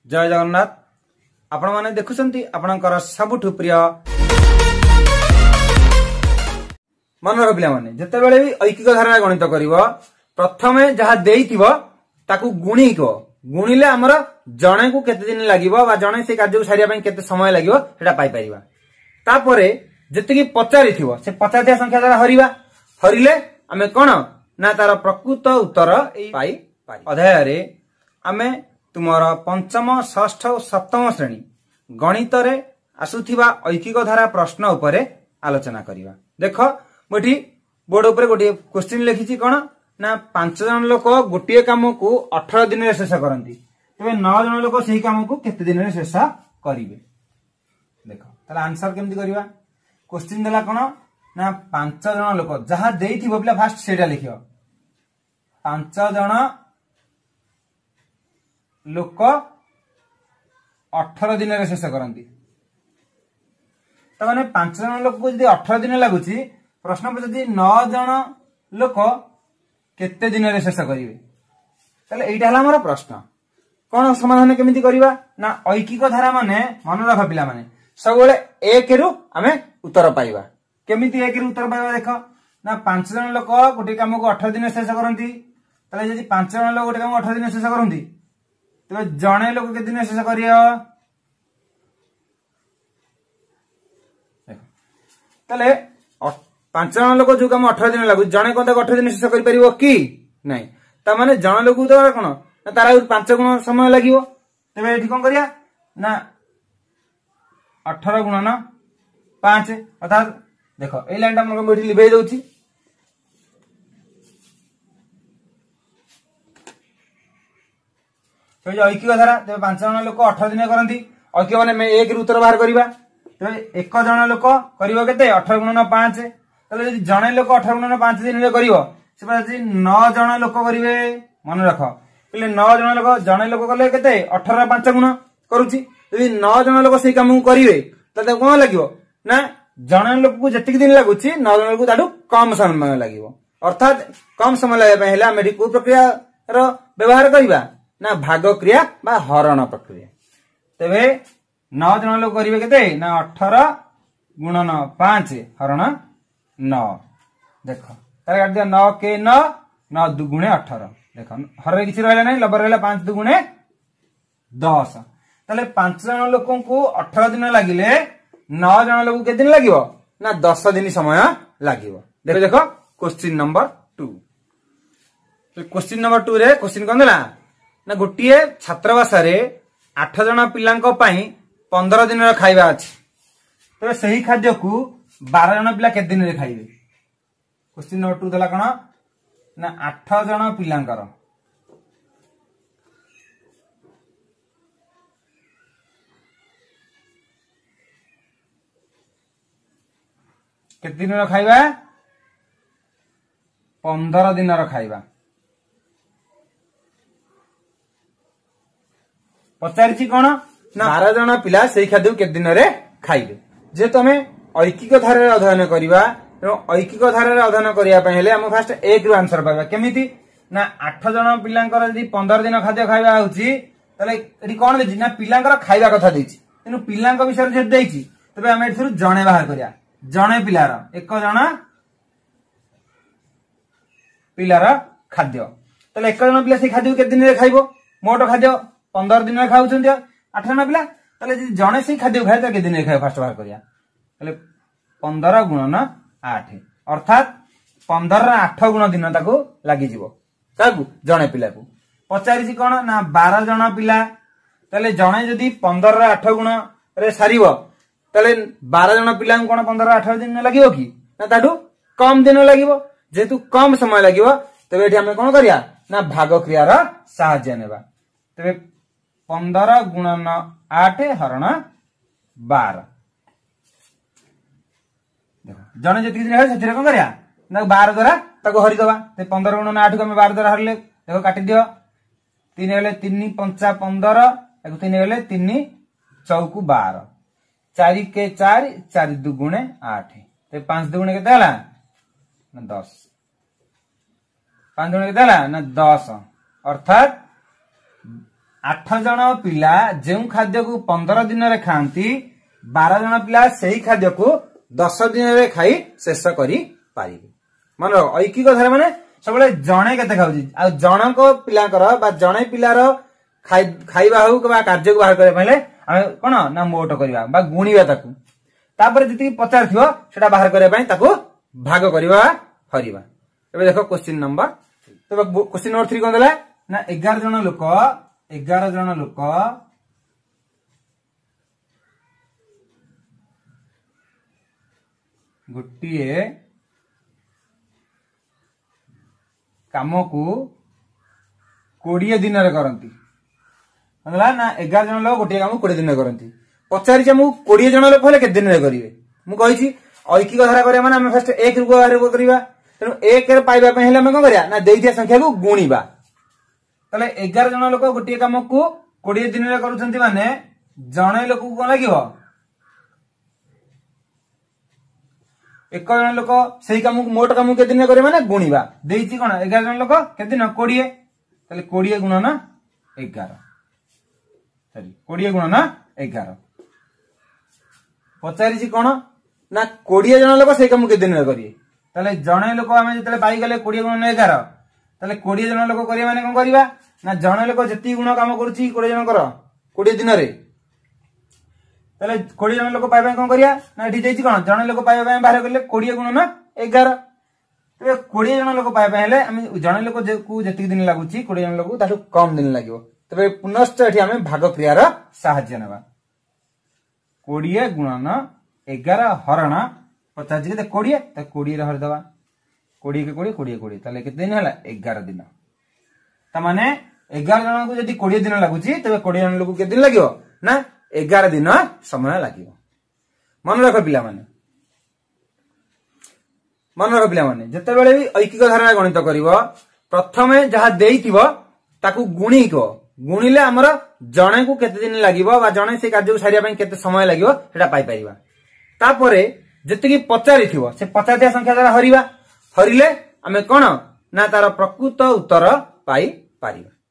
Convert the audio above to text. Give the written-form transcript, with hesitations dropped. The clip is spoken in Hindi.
जय जगन्नाथ। आपण माने देखुछंती आपणकर सबुठु प्रिय मन रख पिला माने जते बेले भी ऐकिक धारा गणित करिवो प्रथमे जहा देइथिवो ताकू गुणीको गुणिले हमर जणे को केते दिन लागिवो बा जणे से कार्य सारिया पई केते समय लागिवो सेटा पाई परिबा। तापरे जतिकी पचारिथिवो से पचारिथिया संख्या द्वारा हरिबा हरिले आमे कोन ना तार प्रकृत उत्तर पाई पारि। अध्याय रे आमे तुमर पंचम षष्ठ और सप्तम श्रेणी गणित रे आसुथिबा ऐकिक धारा प्रश्न उपरे आलोचना करिबा। देखो मोठी बोर्ड उपरे गोटे क्वेश्चन लिखिछि कोन ना 5 जन लोक गोटे काम को 18 दिन रे शेष करंती तबे 9 जन लोक सही काम को केते दिन रे शेष करिवे। देखो ताला आंसर केमति करिबा। क्वेश्चन देला कोन ना 5 जन लोक जहा देइथिबो बिला फास्ट सेटा लिखियो 5 जन लोक 18 दिन रे शेष करंती तमाने 5 जन लोक को जदी 18 दिन लागुची प्रश्न पे जदी 9 जन लोक केते दिन रे शेष करिवे तले एइटा हला हमर प्रश्न। कोन समाधान केमिति करिवा ना ऐकिक धारा माने मन रख पिला माने सब बेले 1 रु हमें उत्तर पाइबा। केमिति 1 रु उत्तर पाइबा देखो ना 5 जन लोक गोटे काम को 18 दिन शेष करंती तले जदी 5 जन लोक गोटे काम 18 दिन शेष करंती तबे जणे लोक केते दिन शेष करियो तले 5 जन लोक जो काम 18 दिन लागु जणे कोन 18 दिन शेष करि परिबो कि नहीं त माने जण लोक तो कोन ना तारा 5 गुण समय लागिवो तबे एठी कोन करिया ना 18 गुणन 5 अर्थात देखो ए लाइन ता हम एठी लिबे दउची तो जो ऐकिक धारा तबे 5 जन लोक 18 दिन करंती ऐकिक माने 1 रु उत्तर बाहर करिबा तबे 1 जन लोक करिवो केते 18 गुणन 5 तले जदी जणे लोक 18 गुणन 5 दिन रे करिवो से जदी 9 जन लोक करिवे मन रख पले 9 जन लोक जणे लोक कले केते 18 5 गुण करूची जदी 9 जन लोक सेही काम करिवे तते कोन लागिवो ना जणे लोक को जतिक दिन लागुची 9 जन लोक को ताडू कम समय लागिवो अर्थात कम समय लागै पहला हम एठी को प्रक्रिया रो व्यवहार करिबा ना भाग क्रिया बा हरण प्रक्रिया। तबे 9 जन लोक करिवे केते ना 18 गुणन 5 हरण 9 देखो तार काट दिया 9 के 9 9 दुगुणे 18 देखो हर किछि रहला नै लबर रहला 5 दुगुणे 10 तले 5 जन लोकन को 18 दिन लागिले 9 जन लोक के दिन लागिवो ना 10 दिन समय लागिवो। देखो देखो क्वेश्चन नंबर 2 क्वेश्चन नंबर 2 रे क्वेश्चन कोन देला ना गोटिए छात्रवास रे 8 जन पिलांको पई 15 दिन रो खाइबा अछि तबे सही खाद्य को 12 जन पिला के दिन रे खाइबे। क्वेश्चन नंबर 2 देला कोन ना 8 जन पिलांकर के दिन रो खाइबा 15 दिन रो खाइबा पचारिछि कोन ना 12 जन पिला सेही खाद्य के दिन रे खाइबे। जे तमे ऐकिक धारा अध्ययन करिबा ऐकिक धारा अध्ययन करिया पय हेले हम फास्ट 1 रु आंसर पाइबा केमिति ना 8 जन पिलांकर यदि 15 दिन खाद्य खाइबा होछि तले एठी कोन देछि ना पिलांकर खाइबा कथा देछि तेनु पिलांक विषय जे देछि तबे हम एथुरु जणे बाहर करिया जणे पिलार 1 जन पिलार खाद्य तले 1 जन पिला से खाद्य के दिन रे खाइबो मोटो खाद्य 15 दिन रे खाउछन 8 जन पिला तले यदि जणे से खाद्य खाय त के दिन रे खाय फास्ट बाहर करिया तले 15 गुणन 8 अर्थात 15 रे 8 गुण दिन ताको लागि जिवो काकू जणे पिला को पचारिछि कोन ना 12 जन पिला तले जणे जदी 15 रे 8 गुण रे सारिवो तले 12 जन पिला कोन 15 रे 8 दिन लागिवो की ना ताडू कम दिन लागिवो जेतु कम समय लागिवो तबे एठी हम कोन करिया ना भाग क्रिया रा सहाय्य नेबा तबे 15 गुणन 8 हरण 12 देखो जने जति दिन है सेथिरे कोन करिया ना 12 द्वारा ताको हरि दबा ते 15 गुणन 8 को हम 12 द्वारा हरले देखो काटि दियो 3 हेले 3 5 15 एको 3 हेले 3 चौकु 12 4 के 4 4 दुगुणे 8 ते 5 दुगुणे केते हला ना 10 5 दुगुणे केते हला ना 10 अर्थात 8 जन पिला जो खाद्य को 15 दिन रे खाती 12 जन पिला सही खाद्य को 10 दिन रे खाई शेष करी पारिबे। मन ऐकिक धारा माने सब जणे केते खाउची आ जनक पिलाकर बा जणे पिलार खाइबा हो बा कार्य को बाहर करे पहले आमे कोन ना मोट करिवा बा गुणीबा ताकू तापर जति 50 थियो सेटा बाहर करे पई ताकू भाग करिवा हरिबा। एबे देखो क्वेश्चन नंबर तो क्वेश्चन नंबर 3 कोन देला ना 11 जन लोक गोटिए काम को 20 दिन रे करंती मतलब ना 11 जन लोक गोटे काम 20 दिन रे करंती पचारि जे मु 20 जन लोक हेले के दिन रे करिवे मु कहिछि ऐकिक धारा करिया माने हम फर्स्ट 1 रु बाहर करिवा तेनु 1 रे पाइबा पे हेले हम कोन करिया ना देइथिया संख्या को गुणीबा तले 11 जन लोक गोटे काम को 20 दिन रे करूछंती माने जणे लोक को कोन लागिवो 1 जन लोक सही काम मोट काम के दिन करे माने गुणीबा देइछि कोन 11 जन लोक के दिन 20 तले 20 गुणन 11 सॉरी 20 गुणन 11 पचारि कोन ना 20 जन लोक सही काम के दिन रे करिए तले जणे लोक आमे जतले पाई गले 20 गुणन 11 तले 20 जन लोक करिया माने कोन करिवा ना जणे लोक जति गुण काम करूछि 20 जन कर 20 दिन रे तले 20 जन लोक पाइबा कोन करिया ना एठी देइछि कोन जणे लोक पाइबा बाहर करले 20 गुणन 11 तबे 20 जन लोक पाइबा हेले आमे जणे लोक को जति दिन लागुछि 20 जन लोक ताठु कम दिन लागिवो तबे पुनश्च एठी आमे भाग क्रियार सहाय्य नेबा 20 गुणन 11 हरण 50 के 20 त 20 रे हर दवा 20 के 20 20 20 तले केते दिन हला 11 दिन त माने 11 जन को जदी 20 दिन लागुची तबे 20 जन लोक के दिन लागिवो ना 11 दिन समय लागिवो। मन रख पिला माने जते बेले भी ऐकिक धारा गणित करिवो प्रथमे जहा देइतिबो ताकू गुणिले हमर जणे को केते दिन लागिवो बा जणे से कार्य सारिया पई केते समय लागिवो सेटा पाई परिबा तापरे जति की पचारि थिवो से 50 संख्या द्वारा हरिले हमें कोन ना तार प्रकृत उत्तर पाई परिबा।